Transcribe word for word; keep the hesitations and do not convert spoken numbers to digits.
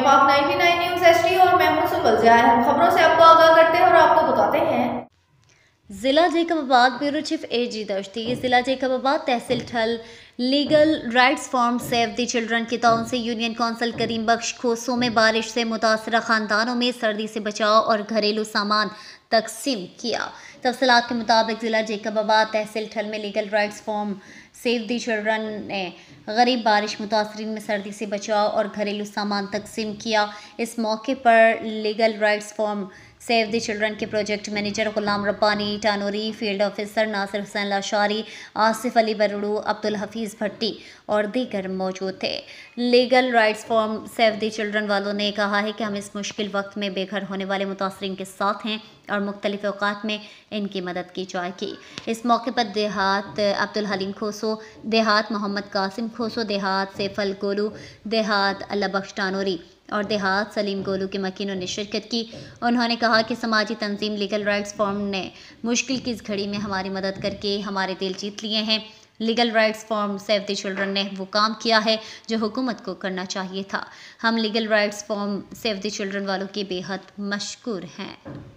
पाक निन्यानवे news HD और मैं हूं सुबल ज़िया। हम खबरों से आपको आगाह करते हैं और आपको बताते हैं। जिला Jacobabad bureau chief A G Dashti जिला जैकबाबाद तहसील Thul legal rights form save the children के ताउन से यूनियन कौंसिल करीम बख्श खोसों में बारिश से मुतासरा खानदानों में सर्दी से बचाव और घरेलू सामान तकसीम किया। तफसीलात के मुताबिक जिला जैकबाबाद तहसील ठल में legal rights form save the children ने गरीब बारिश मुतासरीन में सर्दी से बचाव और घरेलू सामान तकसीम किया। इस मौके पर legal rights form save the children के project manager Ghulam Rabbani Tanuri, field officer Nasir Hussain Lashari, Asif Ali Barudu, Abdul Hafeez Bhatti और दीगर मौजूद थे। Legal rights form save the children वालों ने कहा है कि हम इस मुश्किल वक्त में बेघर होने वाले मुतासरीन के साथ हैं और मुख्तलिफ औकात में इनकी मदद की जाएगी। इस मौके पर देहात अब्दुल हलीम खोसो, देहात मोहम्मद कासिम खोसो, देहात सैफल गोलू, देहात अल्लाह बख्श टानूरी और देहात सलीम गोलू के मकीनों ने शिरकत की। उन्होंने कहा कि समाजी तंजीम लीगल राइट्स फॉर्म ने मुश्किल की इस घड़ी में हमारी मदद करके हमारे दिल जीत लिए हैं। Legal rights form save the children ने वो काम किया है जो हुकूमत को करना चाहिए था। हम legal rights form save the children वालों के बेहद मशकूर हैं।